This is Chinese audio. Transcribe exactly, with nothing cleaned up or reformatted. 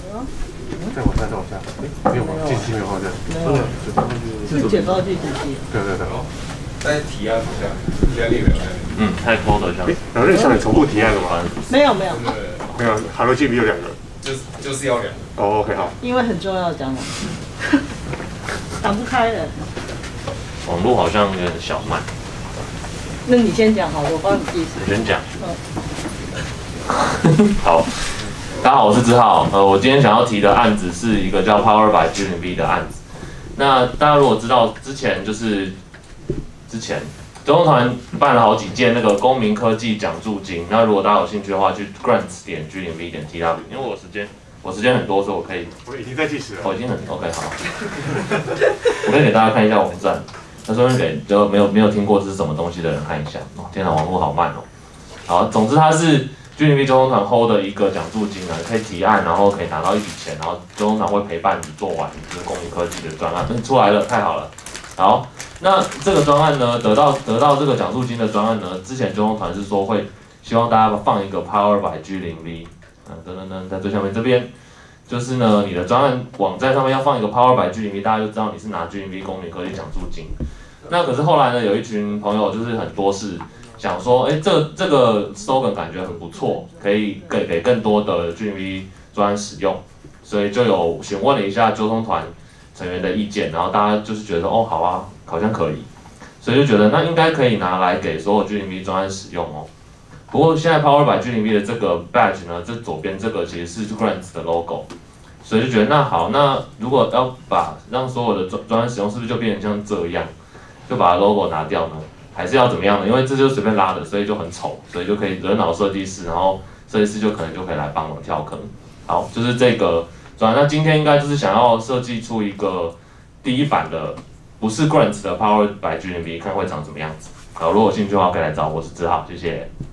再往下，再往下，哎，没有吗？进机没有放这样，真的， 是解包进去机。 对对对。 再提案一下，提案列表。 嗯，太抠了，这样。 然后那想你重复提案了吗？ 没有没有。 没有 ，Hello G B 有两个。 就是就是要两个。 哦 ，OK 好。 因为很重要，讲了，挡不开的。 网络好像有点小慢。 那你先讲好了，我帮你计时。 你先讲。好，大家好，我是志浩。呃，我今天想要提的案子是一个叫 Power by G 零 V 的案子。那大家如果知道之前就是之前中通团办了好几届那个公民科技奖助金，那如果大家有兴趣的话，去 grants 点 G 零 V 点 T W， 因为我时间我时间很多，所以我可以。 我已经在计时了。 我、哦、已经很 OK 好。我可以给大家看一下网站，那顺便给就没有没有听过这是什么东西的人看一下。哦，天哪，网络好慢哦。好，总之它是 G 零 V 中通团 hold 的一个奖助金啊，可以提案，然后可以拿到一笔钱，然后中通团会陪伴你做完就是公民科技的专案。嗯，出来了，太好了。好，那这个专案呢，得到得到这个奖助金的专案呢，之前中通团是说会希望大家放一个 Power by G 零 V， 嗯，等等等，在最下面这边。就是呢，你的专案网站上面要放一个 Power by G 零 V， 大家就知道你是拿 G 零 V 公民科技奖助金。那可是后来呢，有一群朋友就是很多是想说，哎，这这个 slogan 感觉很不错，可以给给更多的 G 零 V 专案使用，所以就有询问了一下交通团成员的意见，然后大家就是觉得哦，好啊，好像可以，所以就觉得那应该可以拿来给所有 G 零 V 专案使用哦。不过现在 Power by G 零 V 的这个 badge 呢，这左边这个其实是 Grants 的 logo， 所以就觉得那好，那如果要把让所有的专专案使用，是不是就变成像这样，就把 logo 拿掉呢？还是要怎么样呢？因为这就是随便拉的，所以就很丑，所以就可以惹恼设计师，然后设计师就可能就可以来帮忙跳坑。好，就是这个专案。那今天应该就是想要设计出一个第一版的，不是 Grants 的 Power by G 零 V， 看会长怎么样子。好，如果有兴趣的话，可以来找我，是志浩，谢谢。